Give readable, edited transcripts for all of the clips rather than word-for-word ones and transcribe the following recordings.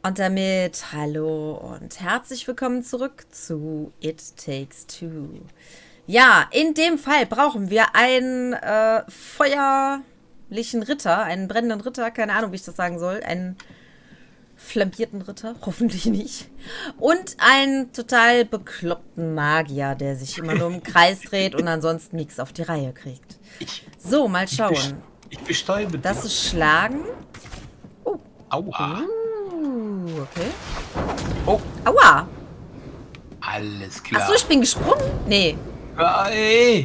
Und damit hallo und herzlich willkommen zurück zu It Takes Two. Ja, in dem Fall brauchen wir einen feuerlichen Ritter, einen brennenden Ritter, keine Ahnung, wie ich das sagen soll, einen flammierten Ritter, hoffentlich nicht. Und einen total bekloppten Magier, der sich immer nur im Kreis dreht und ansonsten nichts auf die Reihe kriegt. So, mal schauen. Ich bestäube dich. Das ist Schlagen. Oh. Aua. Okay. Oh, Aua. alles klar. Achso, ich bin gesprungen? Nee. Ey.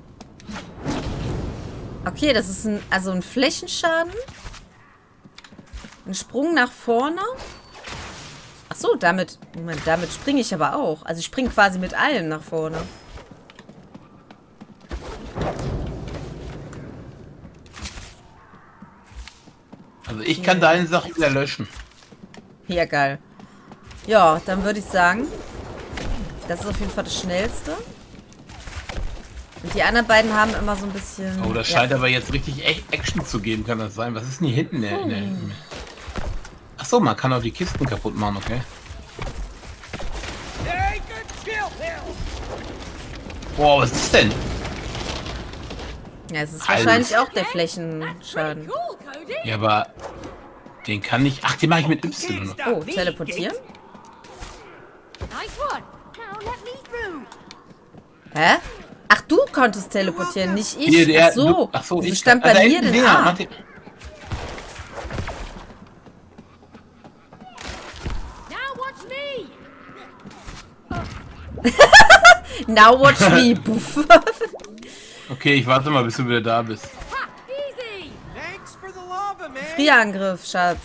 Okay, das ist ein Flächenschaden. Ein Sprung nach vorne. Achso, damit springe ich aber auch. Also ich springe quasi mit allem nach vorne. Also ich kann deine Sache wieder löschen. Ja, geil. Ja, dann würde ich sagen, das ist auf jeden Fall das Schnellste. Und die anderen beiden haben immer so ein bisschen... Oh, das scheint aber jetzt richtig Action zu geben, kann das sein? Was ist denn hier hinten? Achso, man kann auch die Kisten kaputt machen, okay. Boah, was ist das denn? Ja, es ist wahrscheinlich auch der Flächenschaden. Ja, aber den kann ich... Ach, den mache ich mit Y. Oh, teleportieren? Hä? Ach, du konntest teleportieren, nicht ich. Hier, Ach so, ach so, wieso ich stand bei mir denn A? Now watch me. Puff. Okay, ich warte mal, bis du wieder da bist. Frierangriff, Schatz.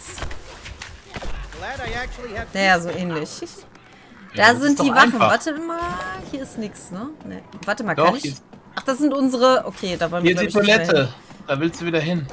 Naja, so ähnlich. Ja, Da sind die Wachen. einfach. Warte mal, hier ist nichts, ne? Nee. Warte mal, Doch, kann ich... Ach, das sind unsere... Okay, da wollen wir, Hier ist die glaub ich, nicht mehr Toilette. Da willst du wieder hin.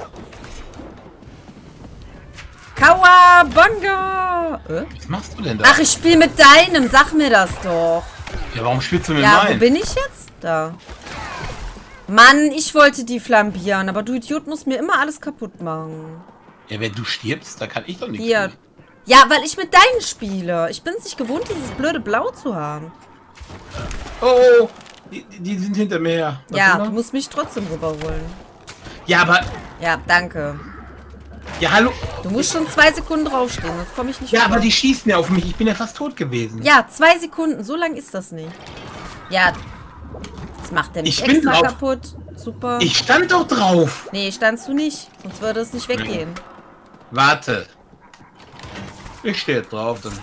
hin. Kawabanga! Was machst du denn da? Ach, ich spiele mit deinem. Sag mir das doch. Ja, warum spielst du mit Ja, wo meinen? bin ich jetzt? Da. Mann, ich wollte die flambieren, aber du Idiot musst mir immer alles kaputt machen. Ja, wenn du stirbst, da kann ich doch nichts Hier. tun. Ja, weil ich mit deinen spiele. Ich bin es nicht gewohnt, dieses blöde Blau zu haben. Oh, die sind hinter mir her. Was Ja, immer? du musst mich trotzdem rüberholen. Ja, aber... Ja, danke. Ja, hallo. Du musst schon 2 Sekunden draufstehen, sonst komme ich nicht Ja, rüber. aber die schießen ja auf mich. Ich bin ja fast tot gewesen. Ja, 2 Sekunden. So lang ist das nicht. Ja, das macht der nicht Ich bin extra drauf. kaputt. Super. Ich stand doch drauf. Nee, standst du nicht. Sonst würde es nicht weggehen. Warte. Ich stehe jetzt drauf, dann.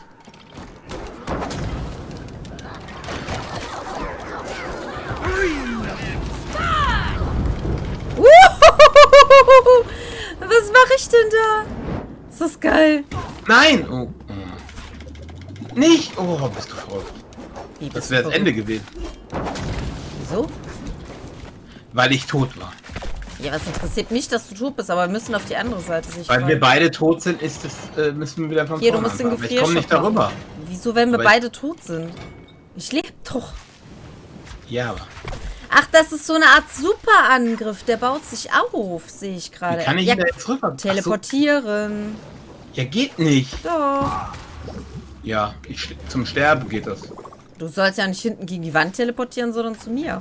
Was mache ich denn da? Ist das geil. Nein! Oh. Nicht! Oh, bist du verrückt. Wie, Das bist wäre du das Ende verrückt? gewesen. Wieso? Weil ich tot war. Ja, was interessiert mich, dass du tot bist, aber wir müssen auf die andere Seite sich Weil freuen. wir beide tot sind, ist es, müssen wir wieder von Hier, du vorne musst den anfangen. Ich Gefrierschutz komme nicht darüber. machen. Wieso, wenn wir Aber beide tot sind? Ich lebe doch. Ja, aber. Ach, das ist so eine Art Superangriff. Der baut sich auf, sehe ich gerade. Wie kann ich Ja, ihn da jetzt rüber? Ach so. teleportieren. Ja, geht nicht. Doch. Ja, zum Sterben geht das. Du sollst ja nicht hinten gegen die Wand teleportieren, sondern zu mir.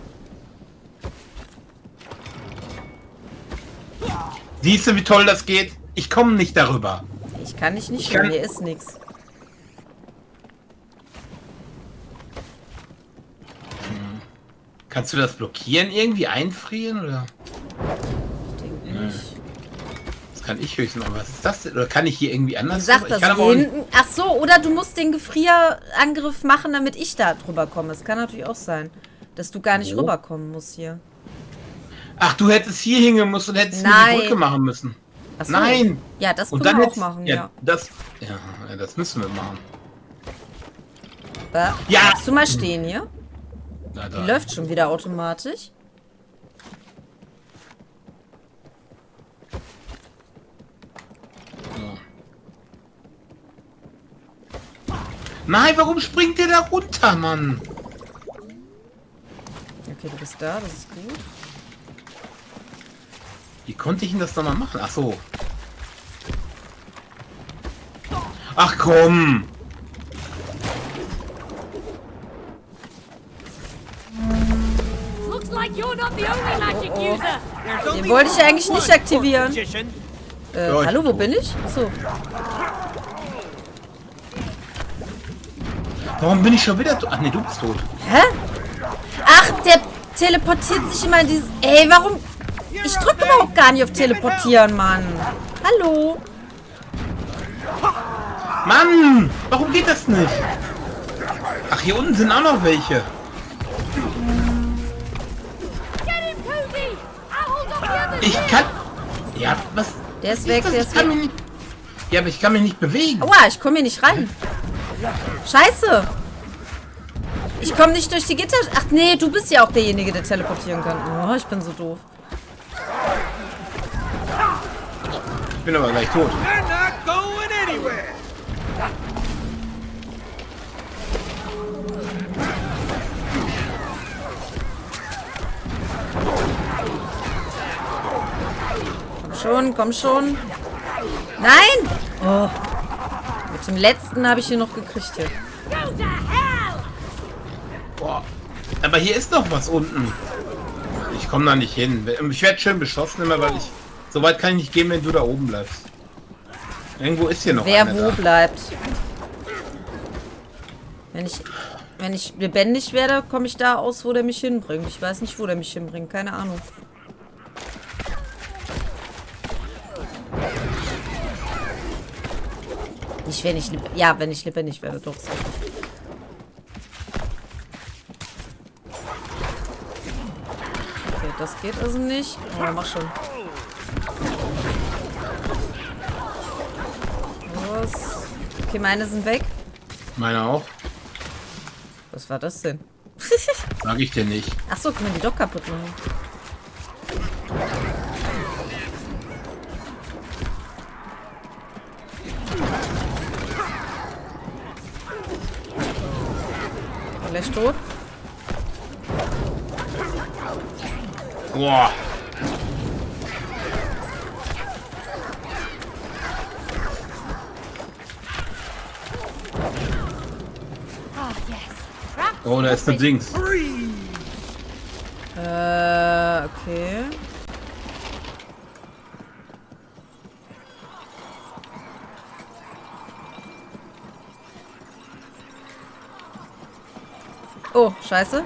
Siehst du, wie toll das geht? Ich komme nicht darüber. Ich kann dich nicht Ich hören, kann- hier ist nichts. Kannst du das blockieren? Irgendwie einfrieren? Oder? Ich denke nicht. Das kann ich höchstens. Aber was ist das denn? Oder kann ich hier irgendwie anders? Du sagst Ich das kann aber hier auch nicht- hinten. Ach so, oder du musst den Gefrierangriff machen, damit ich da drüber komme. Das kann natürlich auch sein, dass du gar nicht Wo? rüberkommen musst hier. Ach, du hättest hier hingehen müssen und hättest mir Nein. die Brücke machen müssen. Ach so. Nein! Ja, das Und können dann wir auch jetzt, machen, ja, ja. das müssen wir machen. Ja. Ja. Bleibst du mal stehen hier? Na, Die läuft schon wieder automatisch. Nein, warum springt der da runter, Mann? Okay, du bist da, das ist gut. Wie konnte ich denn das nochmal machen? Ach so. Ach komm! Looks like you're not the only magic user. Den wollte ich eigentlich nicht aktivieren. Ja, Hallo, wo bin ich? Achso. Warum bin ich schon wieder tot? Ach nee, du bist tot. Hä? Ach, der teleportiert sich immer in dieses... Ey, warum... Ich drücke überhaupt gar nicht auf Teleportieren, Mann. Hallo? Mann! Warum geht das nicht? Ach, hier unten sind auch noch welche. Get him, Cozy. I'll hold off the others. Ich kann... Ja, was... Der ist was weg, das? der Ich ist kann weg. mich nicht... Ja, aber ich kann mich nicht bewegen. Aua, ich komme hier nicht rein. Scheiße. Ich komme nicht durch die Gitter... Ach nee, du bist ja auch derjenige, der teleportieren kann. Oh, ich bin so doof. Ich bin aber gleich tot. They're not going anywhere. Komm schon, komm schon. Nein! Oh. Mit dem letzten habe ich hier noch gekriegt hier. Go to hell. Boah. Aber hier ist noch was unten. Ich komme da nicht hin. Ich werde schön beschossen immer, weil ich... So weit kann ich nicht gehen, wenn du da oben bleibst. Irgendwo ist hier noch Wer einer wo da. bleibt. Wenn ich lebendig werde, komme ich da aus, wo der mich hinbringt. Ich weiß nicht, wo der mich hinbringt. Keine Ahnung. Nicht, wenn ich... Ja, wenn ich lebendig werde, doch. So. Okay, das geht also nicht. Oh, mach schon. Los. Okay, meine sind weg. Meine auch. Was war das denn? Sag ich dir nicht. Achso, können wir die doch kaputt machen. Gleich tot. Boah. Oh, yes. Trap. Oh, da ist ein Dings. Okay. Oh, scheiße.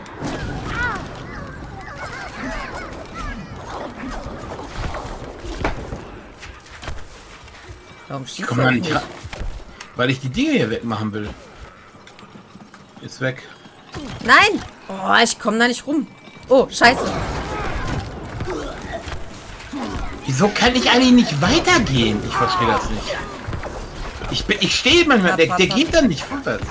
Warum schießt Komm er mal nicht? nicht. Weil ich die Dinge hier wegmachen will. Ist weg. Nein! Oh, ich komme da nicht rum. Oh, scheiße. Wieso kann ich eigentlich nicht weitergehen? Ich verstehe das nicht. Ich stehe manchmal, der geht dann nicht vorwärts.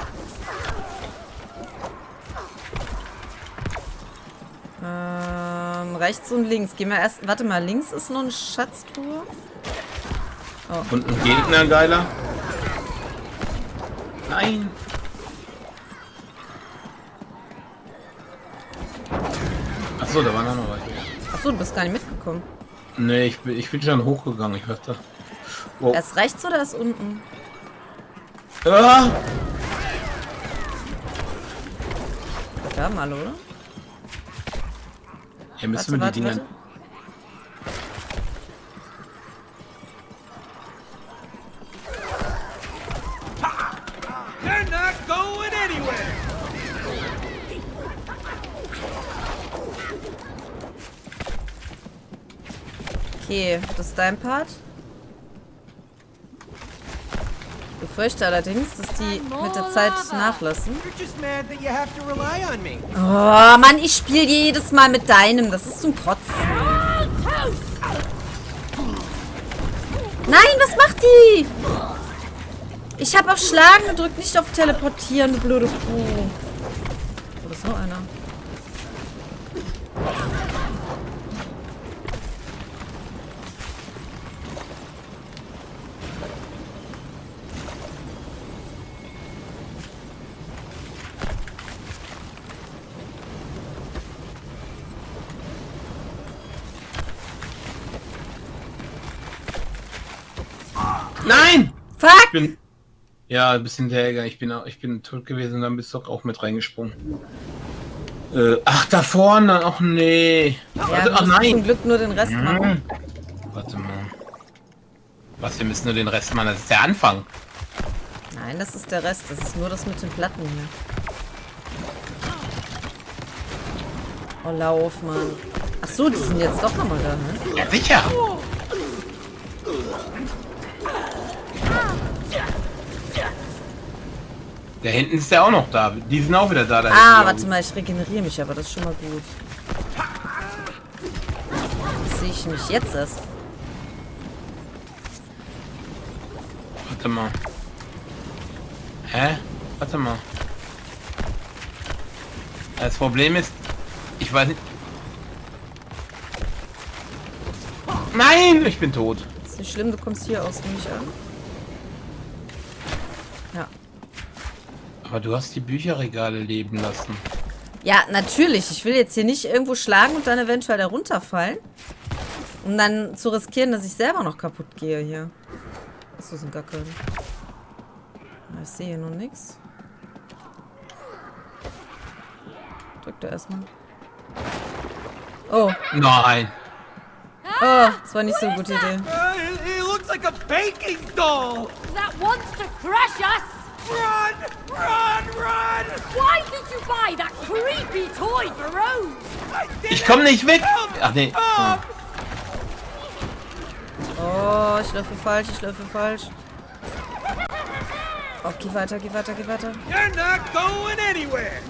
Rechts und links. Gehen wir erst... Warte mal, links ist noch eine Schatztruhe. Und ein Gegner, geiler. Nein. Achso, da waren auch noch welche. Achso, du bist gar nicht mitgekommen. Nee, ich bin schon hochgegangen. Ich dachte. Wow. Erst rechts oder erst unten? Ah! Da mal, oder? Hier müssen wir die Dinger. They're not going anywhere. Okay, das ist dein Part. Ich befürchte allerdings, dass die mit der Zeit nachlassen. You're just mad that you have to rely on me. Oh, Mann, ich spiele jedes Mal mit deinem. Das ist zum Kotzen. Nein, was macht die? Ich habe auf Schlagen gedrückt, nicht auf Teleportieren, du blöde Kuh. Wo ist noch einer? Nein! Fuck! Ich bin. Ja, ein bisschen hinterher. Ich bin tot gewesen und dann bist du auch mit reingesprungen. Ach, da vorne. Ach nee. Ja, Warte, du ach musst zum nein. Glück nur den Rest machen. Warte mal. Was, wir müssen nur den Rest machen. Das ist der Anfang. Nein, das ist der Rest. Das ist nur das mit den Platten hier. Oh, lauf, Mann. Ach so, die sind jetzt doch nochmal da, ne? Ja, sicher. Da hinten ist der auch noch da. Die sind auch wieder da. Da Ah, hinten, warte mal, ich regeneriere mich, aber das ist schon mal gut. Sehe ich mich jetzt erst? Warte mal. Hä? Warte mal. Das Problem ist, ich weiß nicht. Nein, ich bin tot. Ist nicht schlimm, du kommst hier aus, nehme ich an. Ja. Aber du hast die Bücherregale leben lassen. Ja, natürlich. Ich will jetzt hier nicht irgendwo schlagen und dann eventuell da runterfallen. Um dann zu riskieren, dass ich selber noch kaputt gehe hier. Achso, sind gar keine. Ich sehe hier noch nichts. Drück da erstmal. Oh. Nein. Oh, das war nicht so eine gute Idee. He looks like a baking doll. That wants to crush us! Run! Run! Run! Why did you buy that creepy toy for Rose? I didn't Ich komme nicht weg. help Ach nee. Mom! Oh, ich laufe falsch, ich laufe falsch. Oh, geh weiter, geh weiter, geh weiter. You're not going anywhere.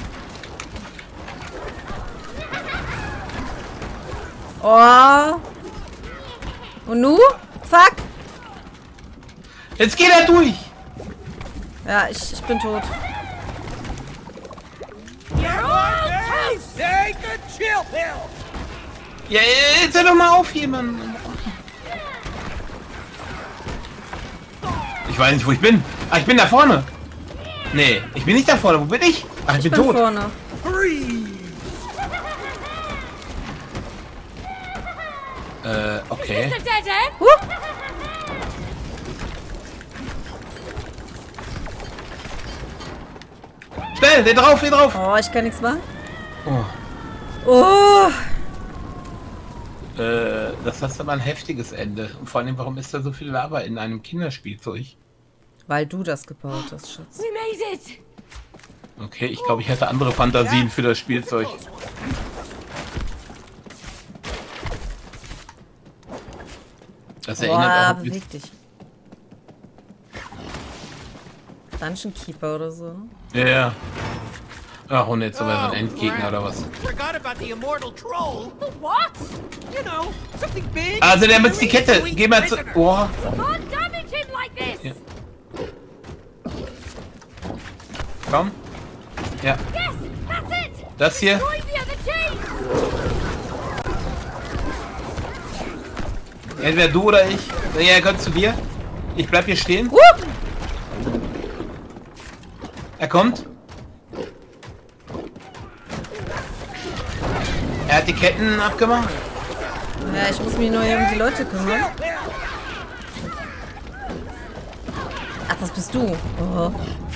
Oh. Und nu? Fuck. Jetzt geht er durch. Ja, ich bin tot. You're all toast. Take a chill pill. Ja, jetzt hör doch mal auf hier, Mann. Ich weiß nicht, wo ich bin. Ah, ich bin da vorne. Nee, ich bin nicht da vorne. Wo bin ich? Ach, ich bin tot. Vorne. Freeze. Okay. It's a dead end! Schnell, den drauf, den drauf. Oh, ich kann nichts machen. Oh. Oh. Das ist aber ein heftiges Ende. Und vor allem, warum ist da so viel Lava in einem Kinderspielzeug? Weil du das gebaut hast, Schatz. We made it! Okay, ich glaube, ich hatte andere Fantasien für das Spielzeug. Das erinnert auch Boah, ein bisschen. beweg dich. Dungeon Keeper oder so. Ja, ja. Ach, und jetzt aber so ein Endgegner oder was? Forgot about the immortal troll. The what? You know, something big. Also, der mit die Kette. Geh mal zu. Oh. Can't damage him like this! Ja. Komm. Ja. Yes, that's it! Das hier. Destroy the other team! Entweder du oder ich. Ja, er gehört zu dir. Ich bleib hier stehen. Er kommt. Er hat die Ketten abgemacht. Ja, ich muss mich nur hier um die Leute kümmern. Ach, das bist du. Oh.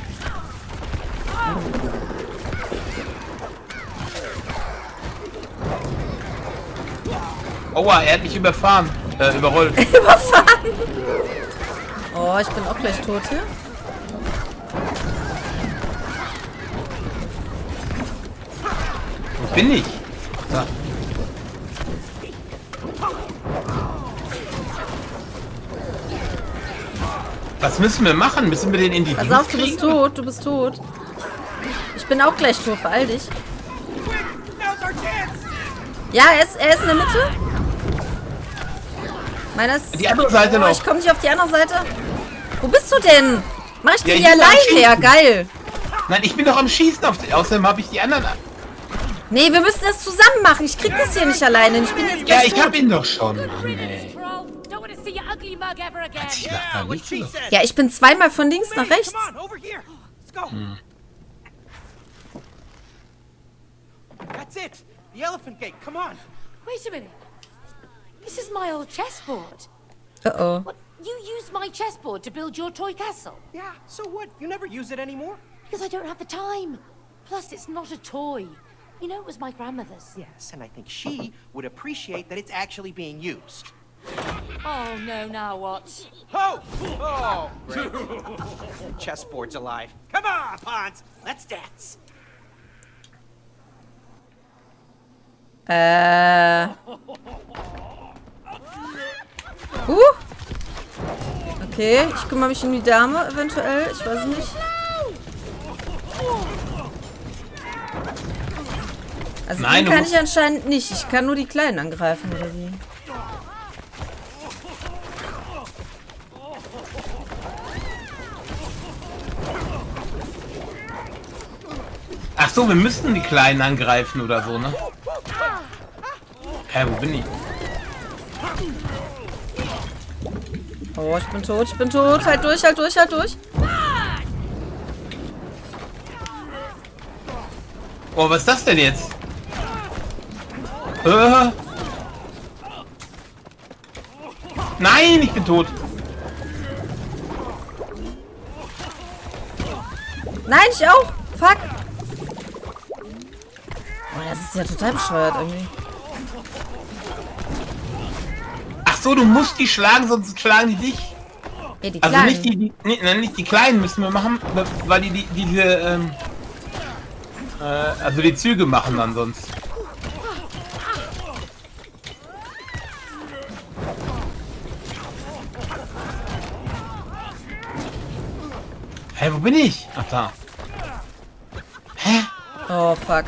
Aua, er hat mich überfahren. Überrollt. Überfahren. Oh, ich bin auch gleich tot hier. Wo bin ich? Da. Was müssen wir machen? Müssen wir den in die Pass Dienst auf, du bist kriegen? tot, du bist tot. Ich bin auch gleich tot, beeil dich. Quick, now's our chance. Ja, er ist in der Mitte. Meiner ist... Die andere Seite noch. Ich komme nicht auf die andere Seite. Wo bist du denn? Mach ich Ja, den ich hier bin am alleine? Schießen. Ja, geil. Nein, ich bin doch am Schießen. Außerdem habe ich die anderen. Nee, wir müssen das zusammen machen. Ich krieg das hier nicht alleine. Ich bin jetzt Ja, gleich ich tot. habe ihn doch schon. Mann, Riddance, ey. troll! Don't want to see your ugly mug ever again! Ich mach da Yeah, what nichts she mehr. said. Ja, ich bin zweimal von links nach Hey, rechts. come on, over here. Let's go. That's it. The elephant gate. Come on. Wait a minute. This is my old chessboard. Oh oh. You used my chessboard to build your toy castle. Yeah, so what? You never use it anymore? Because I don't have the time. Plus, it's not a toy. You know, it was my grandmother's. Yes, and I think she would appreciate that it's actually being used. Oh, no, now what? Oh! Oh, great. Chessboard's alive. Come on, Pawns! Let's dance! Okay, ich kümmere mich um die Dame eventuell. Ich weiß nicht. Also Nein, den kann ich anscheinend nicht. Ich kann nur die Kleinen angreifen, oder wie? Ach so, wir müssten die Kleinen angreifen oder so, ne? Hä, wo bin ich? Oh, ich bin tot, ich bin tot. Halt durch, halt durch, halt durch. Oh, was ist das denn jetzt? Nein, ich bin tot. Nein, ich auch. Fuck. Oh, das ist ja total bescheuert irgendwie. Ach so, du musst die schlagen, sonst schlagen die dich. Ja, die Also Kleinen. nicht die Kleinen müssen wir machen, weil also die Züge machen dann sonst. Hä, wo bin ich? Ach da. Hä? Oh, fuck.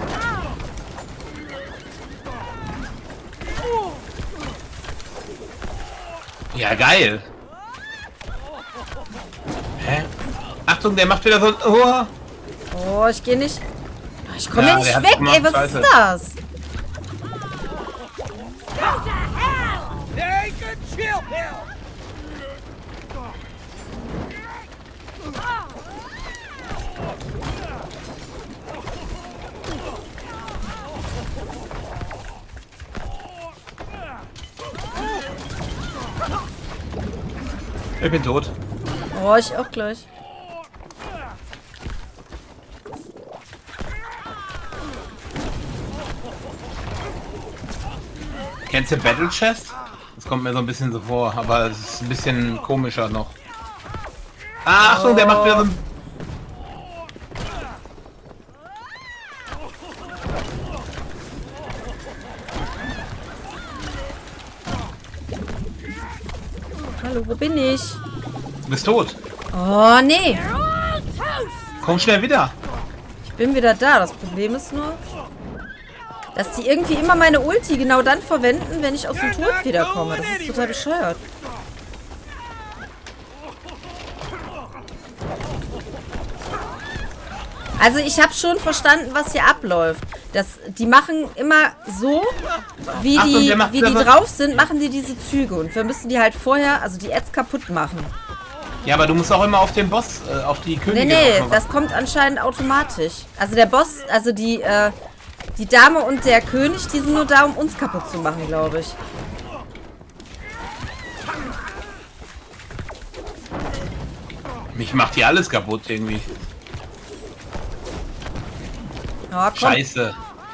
Ja, geil. Hä? Achtung, der macht wieder so ein... Oh. Oh, ich gehe nicht. Ich komme Ja, ja nicht der hat weg, gemacht, ey. Was Scheiße. ist das? Take a chill pill! Ich bin tot. Oh, ich auch gleich. Kennst du Battle Chest? Das kommt mir so ein bisschen so vor, aber es ist ein bisschen komischer noch. Ah, Achtung, der macht wieder so ein... Hallo, wo bin ich? Du bist tot. Oh, nee. Komm schnell wieder. Ich bin wieder da. Das Problem ist nur, dass die irgendwie immer meine Ulti genau dann verwenden, wenn ich aus dem Tod wiederkomme. Das ist total bescheuert. Also ich habe schon verstanden, was hier abläuft. Die machen immer so, wie die drauf sind, machen die diese Züge. Und wir müssen die halt vorher, also die Ads kaputt machen. Ja, aber du musst auch immer auf den Boss, auf die Königin. Nee, das kommt anscheinend automatisch. Also der Boss, also die Dame und der König, die sind nur da, um uns kaputt zu machen, glaube ich. Mich macht hier alles kaputt irgendwie. Oh, komm. Scheiße.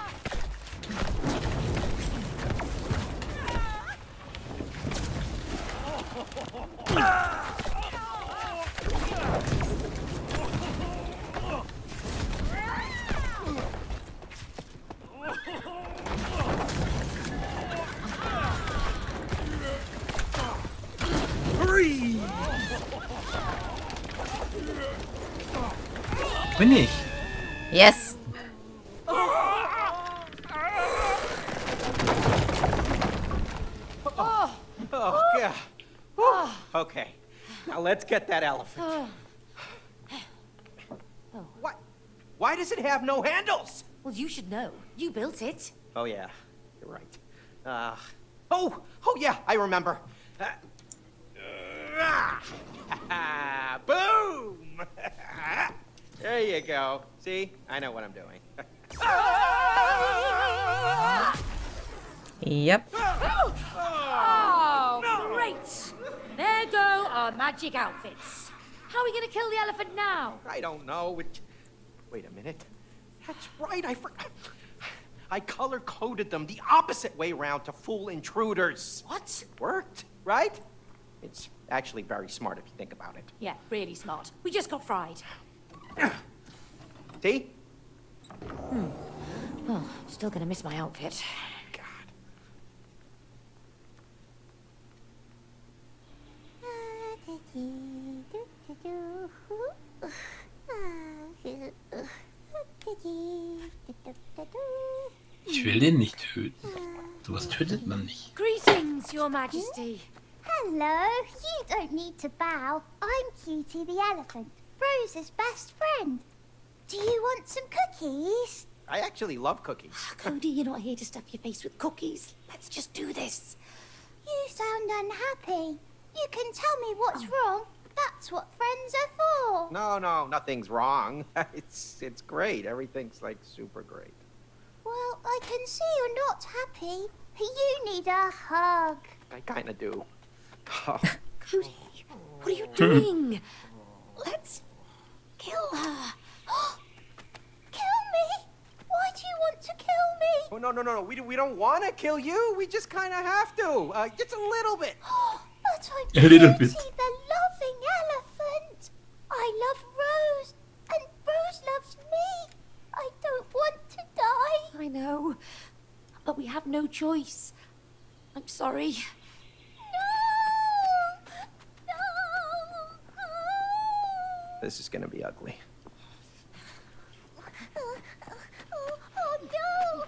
Bin ich? Yes. Oh, God. Whew. Okay, now let's get that elephant. What? Why does it have no handles? Well, you should know. You built it. Oh, yeah, you're right. Oh, yeah, I remember. Boom! There you go. See? I know what I'm doing. Yep. Oh, great. There go our magic outfits. How are we going to kill the elephant now? I don't know. Wait a minute. That's right. I color-coded them the opposite way round to fool intruders. What? Worked, right? It's actually very smart if you think about it. Yeah, really smart. We just got fried. See? Oh, still going to miss my outfit. God. Ich will den nicht töten. Sowas tötet man nicht. Greetings, Your Majesty. Hello, you don't need to bow. I'm Cutie the elephant, Rose's best friend. Do you want some cookies? I actually love cookies. Cody, you're not here to stuff your face with cookies. Let's just do this. You sound unhappy. You can tell me what's wrong. That's what friends are for. No, nothing's wrong. It's great. Everything's like super great. Well, I can see you're not happy. You need a hug. I kind of do. Oh. Cody, what are you doing? Let's kill her. Kill me? Why do you want to kill me? Oh, no. We don't want to kill you. We just kind of have to. Just a little bit. But I'm A little Cutie bit. the loving elephant. I love Rose, and Rose loves me. I don't want to die. I know, but we have no choice. I'm sorry. This is gonna be ugly. Oh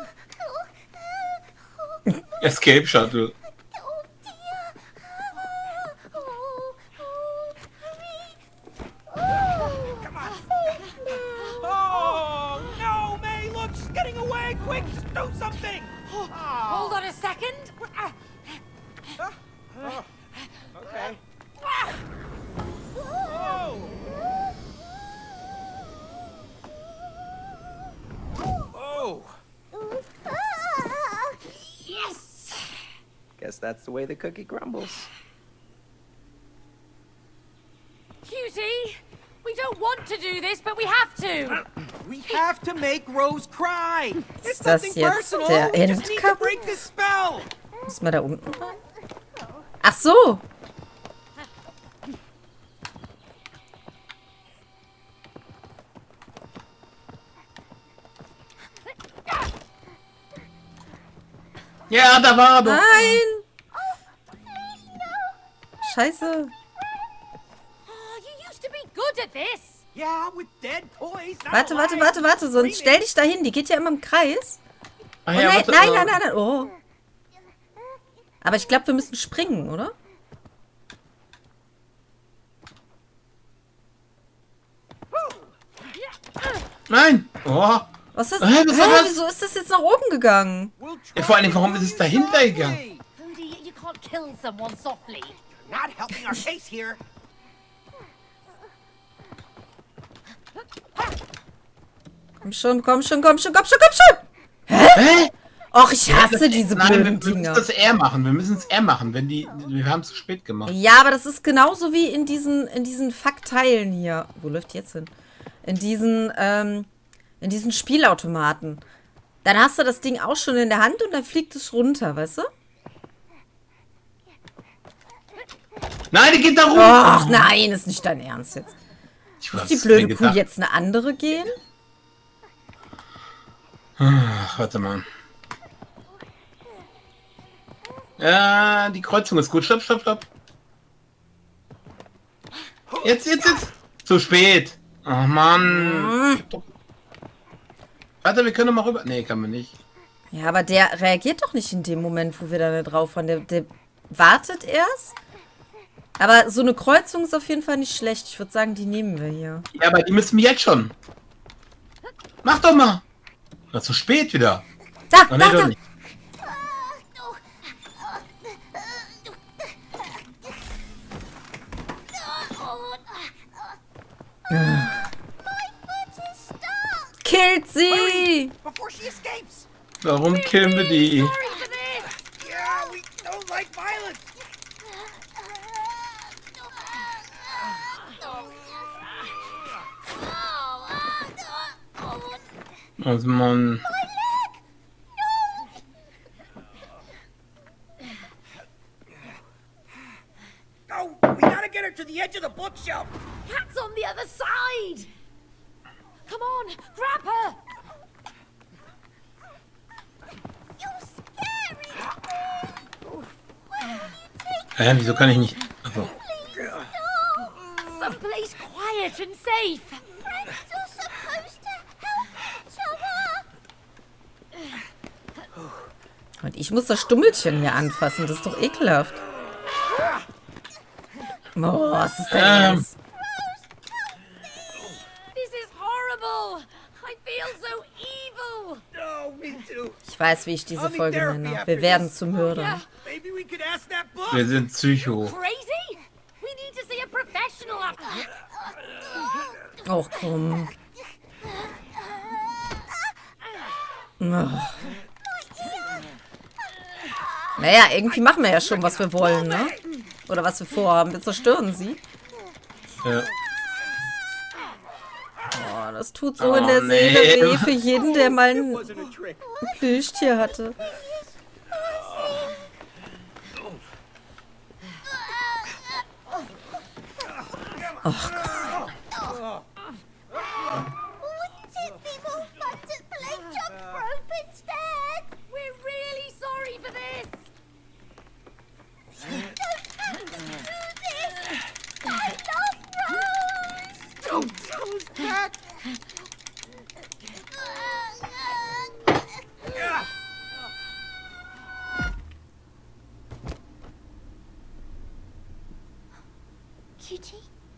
no! Escape Shuttle. Oh dear! Come on. Oh, no, May, look, she's getting away. Quick, just do something. Hold on a second. Okay. Oh. Yes! Guess that's the way the cookie crumbles. Cutie, we don't want to do this, but we have to. We have to make Rose cry. It's Ist das something jetzt personal. der We just need to Endkampf? break this spell. Müssen wir da unten rein? Ach so! Ja, da war er doch. Nein! Scheiße. Oh, you used to be good at this. Yeah, with dead toys. not Warte, alive. sonst stell dich dahin. Die geht ja immer im Kreis. Ah, Oh, ja, nein, warte, nein. Oh. Aber ich glaube, wir müssen springen, oder? Nein! Oh. Was ist das? Was war das? Wieso ist das jetzt nach oben gegangen? We'll Ja, vor allem, warum ist es dahinter gegangen? Hey, Cody, you can't kill someone softly. not helping our case here. Komm schon. Hä? Och, ich hasse diese Nein, blöden wir müssen Dinger. das R machen. Wir müssen es R machen. Wir haben es zu spät gemacht. Ja, aber das ist genauso wie in diesen Fackteilen hier. Wo läuft die jetzt hin? In diesen Spielautomaten. Dann hast du das Ding auch schon in der Hand und dann fliegt es runter, weißt du? Nein, die geht da rum. Ach nein, ist nicht dein Ernst jetzt. Ich Muss hab's die blöde mir Kuh gedacht. jetzt eine andere gehen? Ach, warte mal. Ja, die Kreuzung ist gut. Stopp. Jetzt. Zu spät. Oh Mann. Warte, wir können doch mal rüber. Nee, kann man nicht. Ja, aber der reagiert doch nicht in dem Moment, wo wir da nicht drauf waren. Der wartet erst. Aber so eine Kreuzung ist auf jeden Fall nicht schlecht. Ich würde sagen, die nehmen wir hier. Ja, aber die müssen wir jetzt schon. Mach doch mal. Na, zu spät wieder. Da, Oh, nee, doch nicht. Killt sie! Before she escapes. Warum killen wir die? Sorry for this. Yeah, we don't like violence. Also man. Go! We gotta get her to the edge of the bookshelf! Cat's on the other side! Come on, grab her! You're scary. Where are you taking Wieso kann ich nicht. Achso. Someplace quiet and safe! friends? You're supposed to help each other. Und ich muss das Stummelchen hier anfassen. Das ist doch ekelhaft. Oh, was ist denn jetzt? This is horrible! I feel so evil! Oh, me too. Ich weiß, wie ich diese Folge nenne. Wir werden zu Mördern. Maybe we could ask that book. Wir sind Psycho. Crazy? We need to see a professional after that. Och, komm. Ach. Naja, irgendwie machen wir ja schon, was wir wollen, ne? Oder was wir vorhaben. Wir zerstören sie. Ja. Oh, das tut so in der Seele weh für jeden, der mal ein Wasn't a trick. Plüschtier hatte. Ach Gott. Wouldn't it be more fun to play jump rope instead? We're really sorry for this! Don't have to do this. I love Rose. Don't tell us that! Cutie?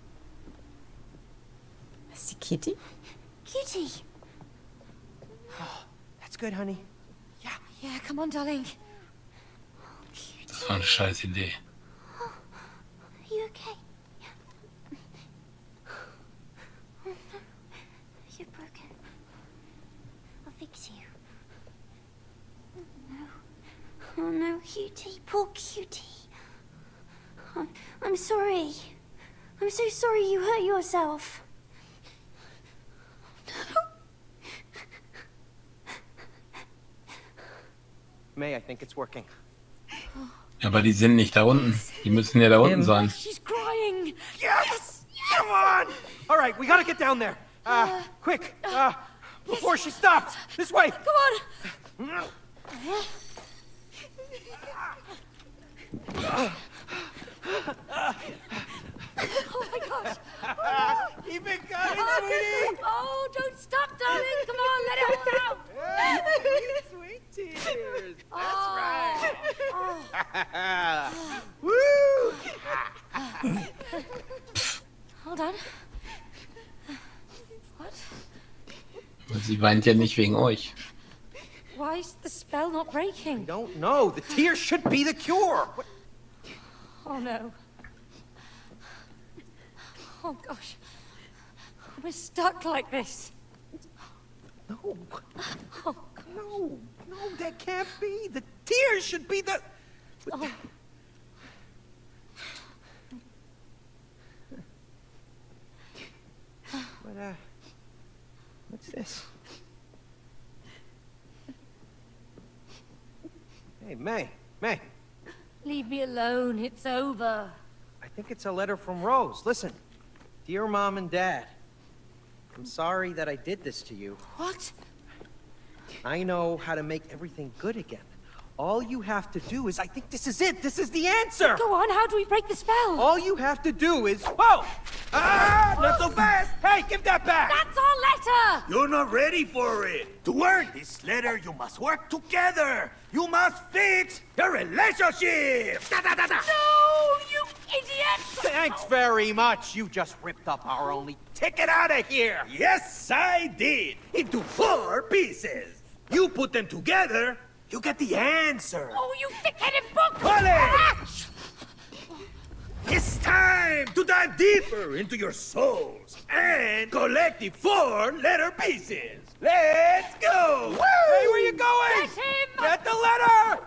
Ist die Kitty? Cutie? That's good, honey. Yeah, come on, darling. Das war eine scheiß Idee. Are you okay? Oh no. You're broken. I'll fix you. Oh no. Oh no, Cutie. Poor Cutie. I'm sorry. I'm so sorry you hurt yourself. May, I think it's working. Ja, aber die sind nicht da unten. Die müssen ja da unten sein. She's crying! Yes! Come on! All right, we gotta get down there. Quick! Before she stops! This way! Come on! Oh my gosh! Keep it coming, sweetie! Oh, don't stop, darling! Come on, let it all out! Sweet tears! That's right! Woo! Hold on. What? Sie weint ja nicht wegen euch. Why is the spell not breaking? Don't know. The tears should be the cure. What? Oh no. Oh gosh. We're stuck like this. No. Oh, No. No, that can't be. The tears should be the... oh. What, what's this? Hey, May. May. Leave me alone. It's over. I think it's a letter from Rose. Listen. Dear Mom and Dad, I'm sorry that I did this to you. What? I know how to make everything good again. All you have to do is, I think this is it. This is the answer. Go on. How do we break the spell? All you have to do is, whoa! Ah, not so fast! Hey, give that back! That's our letter. You're not ready for it. To earn this letter, you must work together. You must fix your relationship. Da, da, da, da. No, you idiot! Thanks very much. You just ripped up our only ticket out of here. Yes, I did. Into 4 pieces. You put them together, you get the answer. Oh, you thick-headed book! College! It's time to dive deeper into your souls and collect the 4 letter pieces. Let's go! Woo! Hey, where you going? Get him! Get the letter!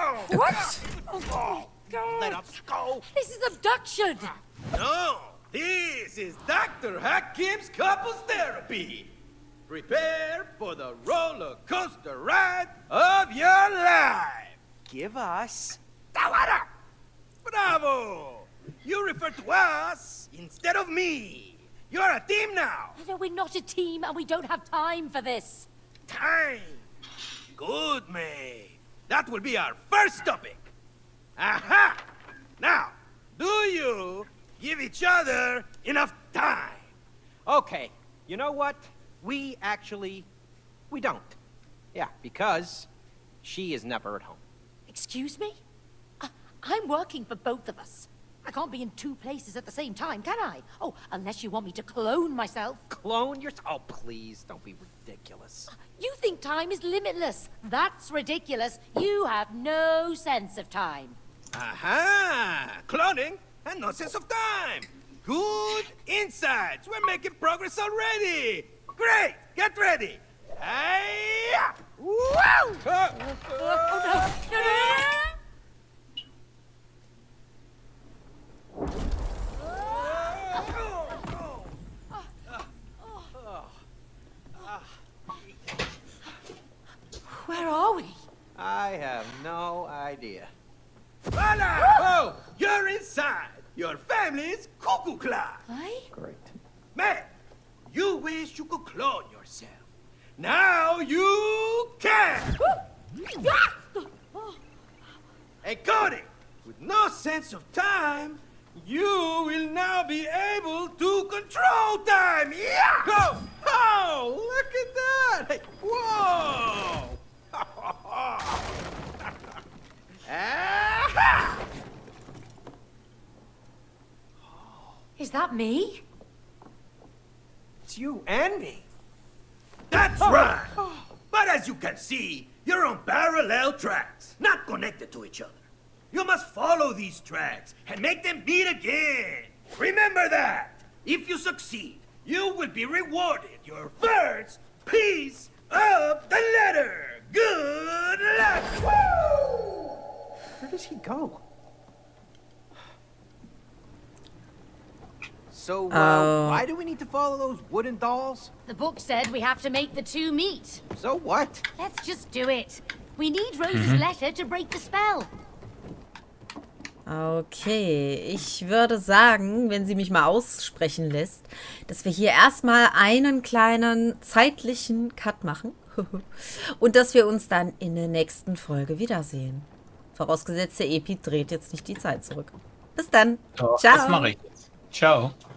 What? Oh, Let God. us go. This is abduction. No, this is Dr. Hakim's couples therapy. Prepare for the roller coaster ride of your life. Give us... Tawara! Bravo! You refer to us instead of me. You're a team now. No, we're not a team and we don't have time for this. Time. Good, May. That will be our first topic. Aha! Now, do you give each other enough time? Okay, you know what? We don't. Yeah, because she is never at home. Excuse me? I'm working for both of us. I can't be in two places at the same time, can I? Oh, unless you want me to clone myself. Clone yourself? Oh, please, don't be ridiculous. You think time is limitless. That's ridiculous. You have no sense of time. Aha! Cloning and no sense of time. Good insights. We're making progress already. Great. Get ready. Hi-ya! Woo! Oh, no. No. Where are we? I have no idea. Voila! Oh, you're inside. Your family's cuckoo clan. Aye? Great. Man, you wish you could clone yourself. Now you can. Hey, Cody, with no sense of time, you will now be able to control time. Yeah! Go! Oh, look at that! Hey, whoa! Aha! Is that me? It's you and me. That's right! But as you can see, you're on parallel tracks, not connected to each other. You must follow these tracks and make them meet again. Remember that! If you succeed, you will be rewarded your first piece of the letter. Good luck! Woo! Where does he go? So, why do we need to follow those wooden dolls? The book said we have to make the two meet. So what? Let's just do it. We need Rose's letter to break the spell. Okay, ich würde sagen, wenn sie mich mal aussprechen lässt, dass wir hier erstmal einen kleinen zeitlichen Cut machen und dass wir uns dann in der nächsten Folge wiedersehen. Vorausgesetzt, der Epi dreht jetzt nicht die Zeit zurück. Bis dann. Doch, Ciao. das mache ich jetzt. Ciao.